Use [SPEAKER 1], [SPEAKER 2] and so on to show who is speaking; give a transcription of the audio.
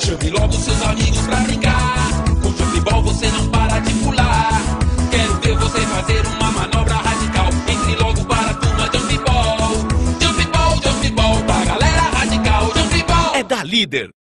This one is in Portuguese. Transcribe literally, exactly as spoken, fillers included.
[SPEAKER 1] Chame logo seus amigos pra brincar. Com jump ball você não para de pular. Quero ver você fazer uma manobra radical. Entre logo para a turma jump ball. Jump ball, jump ball, pra galera radical. Jump ball
[SPEAKER 2] É da Líder.